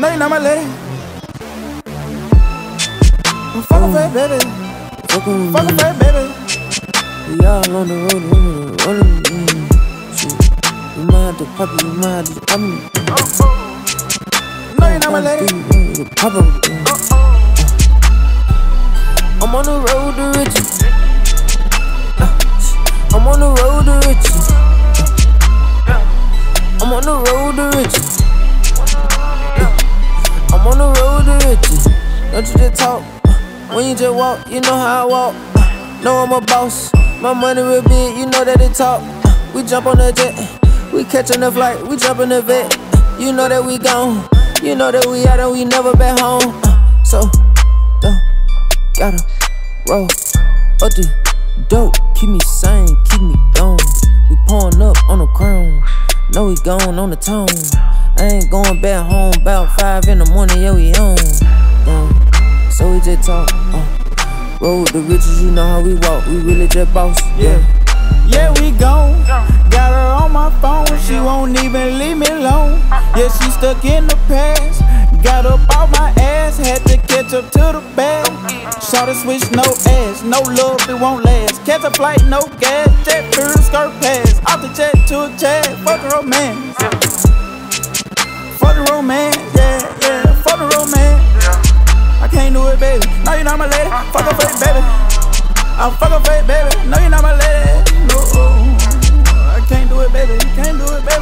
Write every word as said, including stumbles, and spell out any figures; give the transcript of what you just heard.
No, you're not my lady. Fuck a fat baby. Fuck on Fuck a me. fat baby. We all on the road, running, running. Mm. Shit. You might have to pop it, you might have to pop me. No, you're not my lady. You pop it. I'm on the road to riches. I'm on the road to riches. I'm on the road to riches. I'm on the road to riches. Don't you just talk. When you just walk, you know how I walk. Know I'm a boss. My money real big, you know that it talk. We jump on the jet. We catchin' the flight. We jump in the vet. You know that we gone. You know that we out and we never back home. So, dope. Gotta roll up the dope. Keep me sane, keep me gone. We pouring up on the crown. Know we gone on the tone. I ain't going back home. About five in the morning, yeah, we on. Damn. So we just talk. Uh. Road the riches, you know how we walk. We really just boss. Yeah. Yeah, we gone. Got her on my phone. She won't even leave me alone. Yeah, she stuck in the past. Got up off my ass. Had to catch up to the bag. Shot a switch, no ass. No love, it won't last. Catch a flight, no gas. Jet through the skirt pass. Off the jet to a chat. Fuck the romance. Fuck the romance. Yeah, yeah. Fuck the romance. I can't do it, baby. No, you're not my lady. Fuck a fake baby. I fuck a fake baby. No, you're not my lady. No, I can't do it, baby. Can't do it, baby.